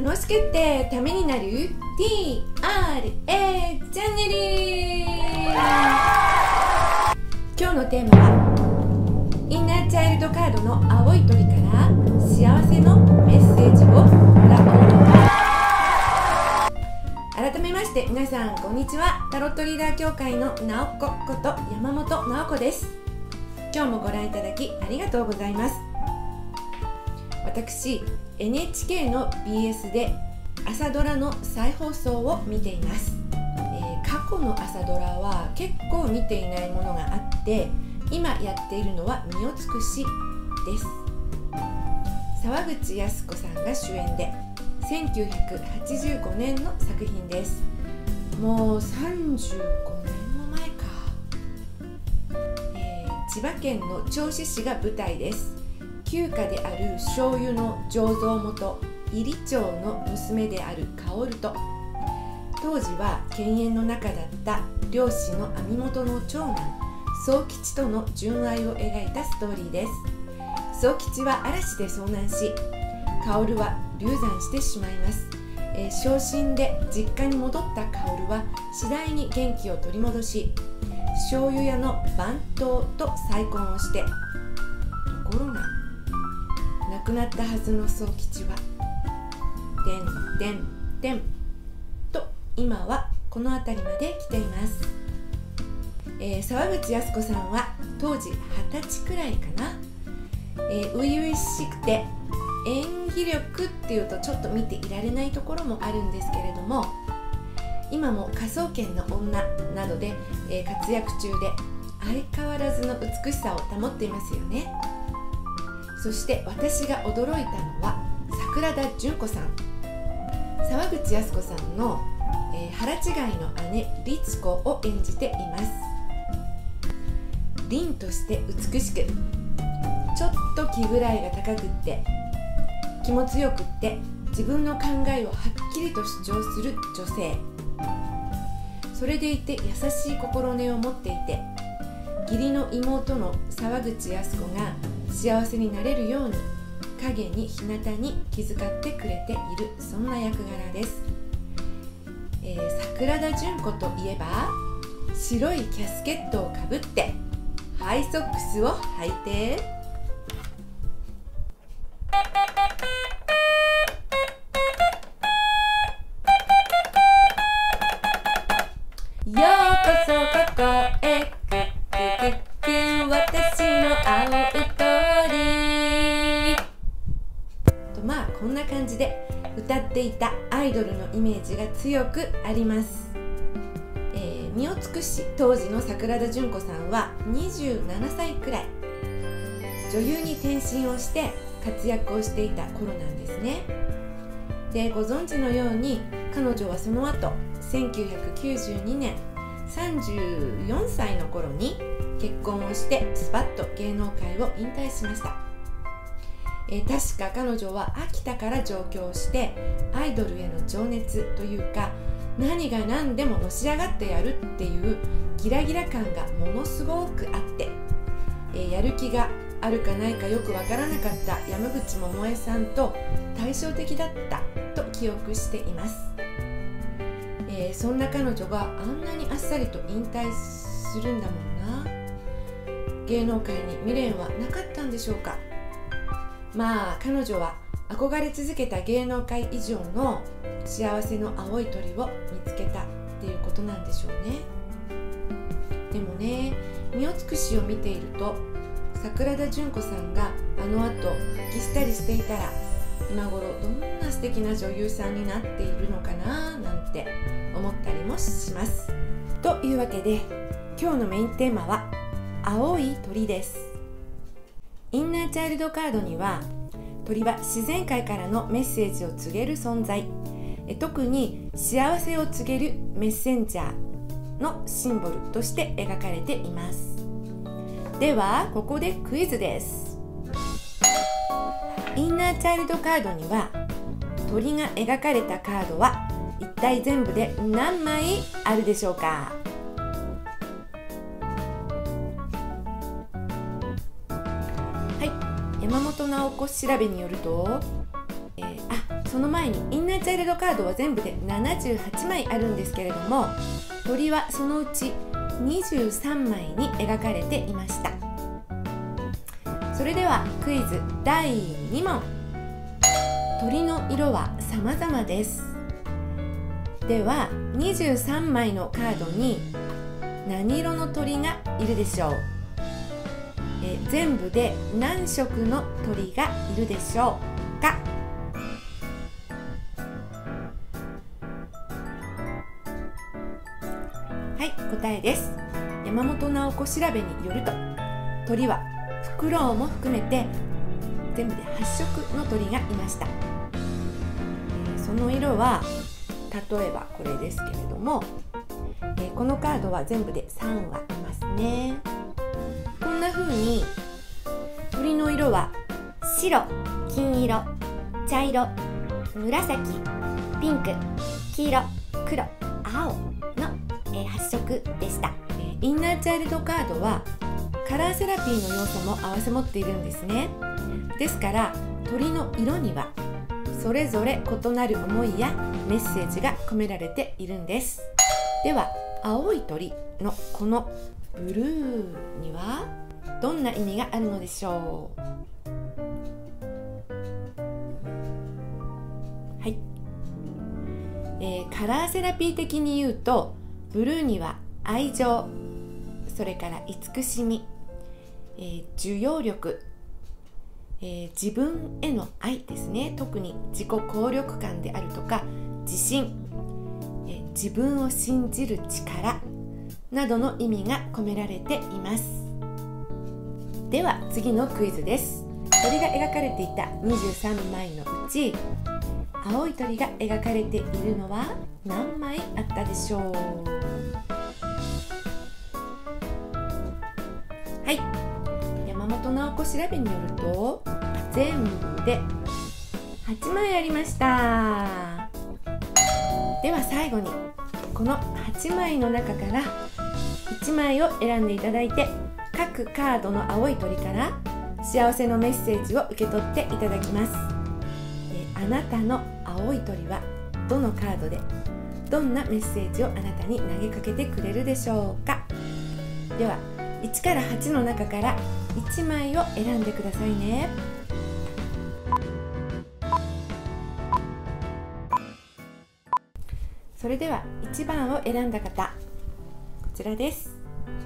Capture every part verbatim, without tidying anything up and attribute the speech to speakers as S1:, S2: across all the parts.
S1: 楽しくってためになる ティーアールエー チャンネル。今日のテーマはインナーチャイルドカードの青い鳥から幸せのメッセージをもらおう。改めまして皆さんこんにちは。タロットリーダー協会のなおここと山本直子です。今日もご覧いただきありがとうございます。私 エヌエイチケー の ビーエス で朝ドラの再放送を見ています、えー、過去の朝ドラは結構見ていないものがあって、今やっているのは身を尽くしです。沢口靖子さんが主演でせんきゅうひゃくはちじゅうごねんの作品です。もうさんじゅうごねんも前か、えー、千葉県の銚子市が舞台です。旧家である醤油の醸造元入町の娘である薫と、当時は犬猿の仲だった漁師の網元の長男宗吉との純愛を描いたストーリーです。宗吉は嵐で遭難し、薫は流産してしまいます。えー、昇進で実家に戻った薫は次第に元気を取り戻し、醤油屋の番頭と再婚をして、ところが亡くなったはずの宗吉はてんてんてんと今はこの辺りまで来ています。えー、沢口靖子さんは当時はたちくらいかな。えー、初々しくて演技力っていうとちょっと見ていられないところもあるんですけれども、今も科捜研の女などで、えー、活躍中で相変わらずの美しさを保っていますよね。そして私が驚いたのは桜田淳子さん。沢口靖子さんの、えー、腹違いの姉律子を演じています。凛として美しく、ちょっと気ぐらいが高くって気も強くって、自分の考えをはっきりと主張する女性。それでいて優しい心根を持っていて、義理の妹の沢口靖子が幸せになれるように影に日向に気遣ってくれている、そんな役柄です。えー、桜田淳子といえば白いキャスケットをかぶってハイソックスを履いて、ようこそここへ私の青い鳥と、まあこんな感じで歌っていたアイドルのイメージが強くあります。えー、身を尽くし当時の桜田淳子さんはにじゅうななさいくらい、女優に転身をして活躍をしていた頃なんですね。で、ご存知のように彼女はその後せんきゅうひゃくきゅうじゅうにねんさんじゅうよんさいの頃に結婚をしてスパッと芸能界を引退しました。えー、確か彼女は秋田から上京してアイドルへの情熱というか、何が何でものし上がってやるっていうギラギラ感がものすごくあって、えー、やる気があるかないかよくわからなかった山口百恵さんと対照的だったと記憶しています。えー、そんな彼女があんなにあっさりと引退するんだもんな。芸能界に未練はなかったんでしょうか。まあ彼女は憧れ続けた芸能界以上の幸せの青い鳥を見つけたっていうことなんでしょうね。でもね、身を尽くしを見ていると桜田淳子さんがあの後復帰したりしていたら、今頃どんな素敵な女優さんになっているのかななんて思ったりもします。というわけで今日のメインテーマは青い鳥です。インナーチャイルドカードには、鳥は自然界からのメッセージを告げる存在、え特に幸せを告げるメッセンジャーのシンボルとして描かれています。ではここでクイズです。インナーチャイルドカードには鳥が描かれたカードは一体全部で何枚あるでしょうか。はい、山本直子調べによると、えー、あその前にインナーチャイルドカードは全部でななじゅうはちまいあるんですけれども、鳥はそのうちにじゅうさんまいに描かれていました。それではクイズだいにもん。鳥の色は様々です。ではにじゅうさんまいのカードに何色の鳥がいるでしょう。え全部で何色の鳥がいるでしょうか。はい、答えです。山本直子調べによると、鳥はフクロウも含めて全部ではっしょくの鳥がいました。えー、その色は例えばこれですけれども、えー、このカードは全部でさんわいますね。こんな風に鳥の色は白、金色、茶色、紫、ピンク、黄色、黒、青の、えー、はっしょくでした。えー、インナーチャイルドカードはカラーセラピーの要素も併せ持っているんですね。ですから鳥の色にはそれぞれ異なる思いやメッセージが込められているんです。では青い鳥のこのブルーにはどんな意味があるのでしょう。はい、えー、カラーセラピー的に言うと、ブルーには愛情、それから慈しみ、えー、受容力、えー、自分への愛ですね。特に自己効力感であるとか自信、えー、自分を信じる力などの意味が込められています。では次のクイズです。鳥が描かれていたにじゅうさんまいのうち、青い鳥が描かれているのは何枚あったでしょう。はい、山本直子調べによると全部ではちまいありました。では最後にこのはちまいの中からいちまいを選んでいただいて、各カードの青い鳥から幸せのメッセージを受け取っていただきます。あなたの青い鳥はどのカードでどんなメッセージをあなたに投げかけてくれるでしょうか。ではいちからはちの中からいちまいを選んでくださいね。それではいちばんを選んだ方、こちらです。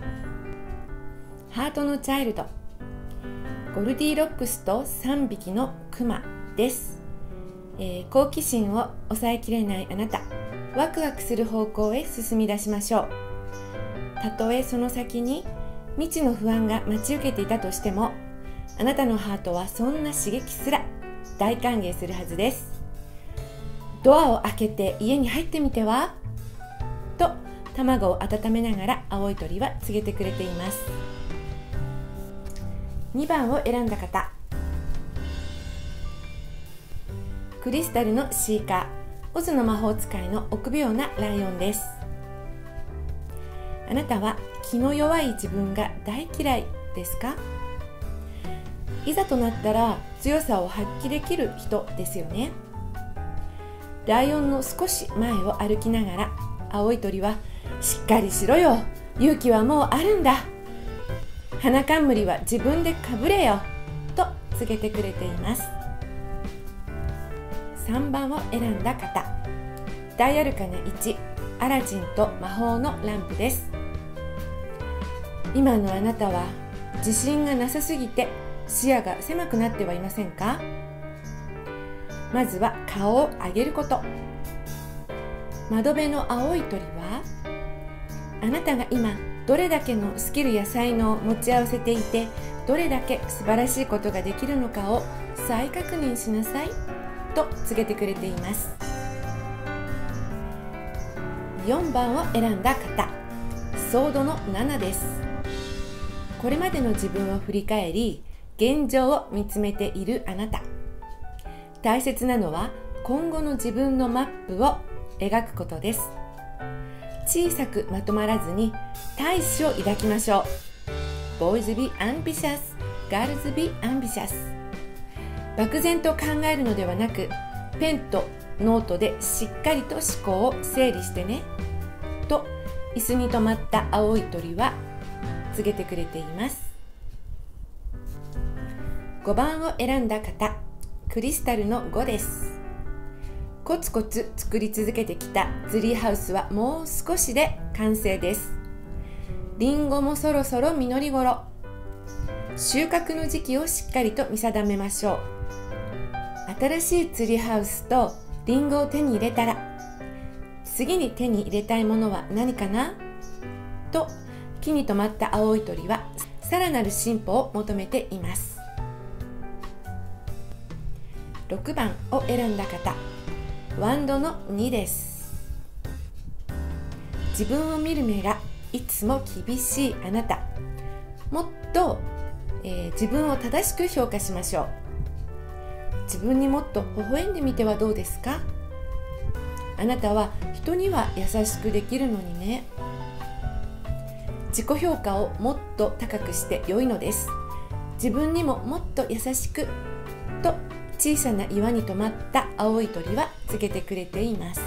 S1: ハートのチャイルド、ゴルディロックスとさんびきのクマです。えー、好奇心を抑えきれないあなた、ワクワクする方向へ進み出しましょう。たとえその先に未知の不安が待ち受けていたとしても、あなたのハートはそんな刺激すら大歓迎するはずです。ドアを開けて家に入ってみてはと卵を温めながら青い鳥は告げてくれています。にばんを選んだ方、クリスタルのシーカー、オズの魔法使いの臆病なライオンです。あなたは気の弱い自分が大嫌いですか？いざとなったら強さを発揮できる人ですよね。ライオンの少し前を歩きながら青い鳥は、しっかりしろよ、勇気はもうあるんだ、花冠は自分でかぶれよと告げてくれています。さんばんを選んだ方、大アルカナいち、アラジンと魔法のランプです。今のあなたは自信がなさすぎて視野が狭くなってはいませんか？まずは顔を上げること。窓辺の青い鳥は、あなたが今どれだけのスキルや才能を持ち合わせていて、どれだけ素晴らしいことができるのかを再確認しなさいと告げてくれています。よんばんを選んだ方、ソードのななです。これまでの自分を振り返り、現状を見つめているあなた。大切なのは今後の自分のマップを描くことです。小さくまとまらずに大志を抱きましょう。 Boys be ambitious, Girls be ambitious。 漠然と考えるのではなく、 ペンとノートでしっかりと思考を整理してねと椅子に止まった青い鳥は告げてくれています。ごばんを選んだ方、クリスタルのごです。コツコツ作り続けてきたツリーハウスはもう少しで完成です。リンゴもそろそろ実り頃。収穫の時期をしっかりと見定めましょう。新しいツリーハウスとリンゴを手に入れたら、次に手に入れたいものは何かなと木に止まった青い鳥はさらなる進歩を求めています。ろくばんを選んだ方、ワンドのにです。自分を見る目がいつも厳しいあなた、もっと、えー、自分を正しく評価しましょう。自分にもっと微笑んでみてはどうですか。あなたは人には優しくできるのにね。自己評価をもっと高くして良いのです。自分にももっと優しくと小さな岩に止まった青い鳥は告げてくれています。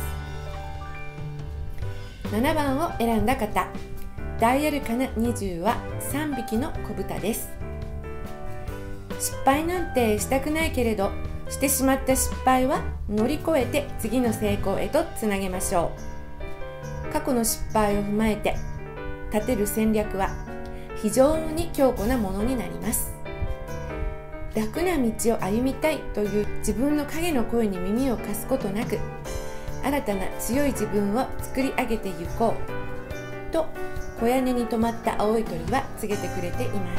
S1: ななばんを選んだ方、ダイアルカナにじゅうはさんびきの子豚です。失敗なんてしたくないけれど、してしまった失敗は乗り越えて次の成功へとつなげましょう。過去の失敗を踏まえて立てる戦略は非常に強固なものになります。楽な道を歩みたいという自分の影の声に耳を貸すことなく、新たな強い自分を作り上げていこうと小屋根に止まった青い鳥は告げてくれています。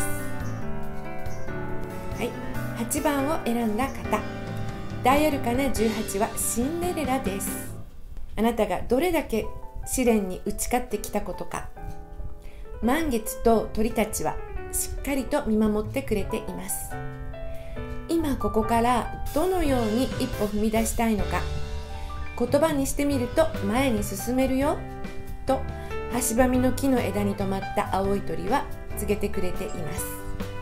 S1: はい、はちばんを選んだ方、ダイアルカナじゅうはちはシンデレラです。あなたがどれだけ試練に打ち勝ってきたことか、満月と鳥たちはしっかりと見守ってくれています。今ここからどのように一歩踏み出したいのか、言葉にしてみると前に進めるよとハシバミの木の枝に止まった青い鳥は告げてくれています。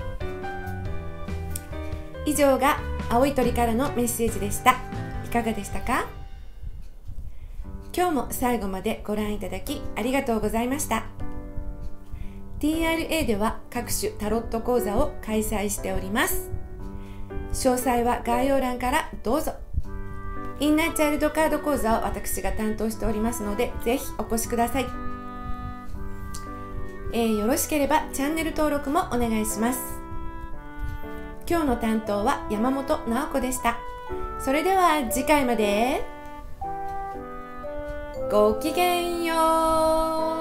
S1: 以上が青い鳥からのメッセージでした。いかがでしたか？今日も最後までご覧いただきありがとうございました。ティーアールエー では各種タロット講座を開催しております。詳細は概要欄からどうぞ。インナーチャイルドカード講座を私が担当しておりますので、ぜひお越しください。えー、よろしければチャンネル登録もお願いします。今日の担当は山本直子でした。それでは次回まで。ごきげんよう。